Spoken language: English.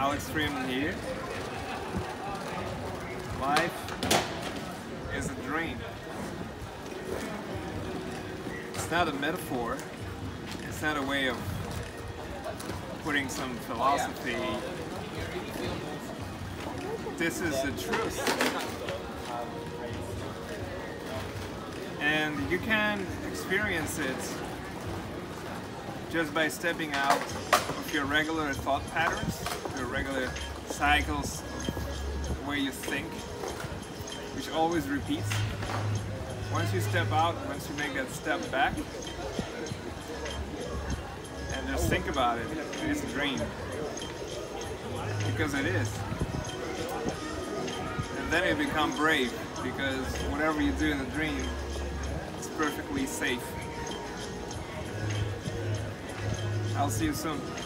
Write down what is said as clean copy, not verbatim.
Alex Freeman here. Life is a dream. It's not a metaphor. It's not a way of putting some philosophy. This is the truth. And you can experience it just by stepping out of your regular thought patterns, your regular cycles of the way you think, which always repeats. Once you step out, once you make that step back, and just think about it, it is a dream. Because it is. And then you become brave, because whatever you do in the dream, it's perfectly safe. I'll see you soon.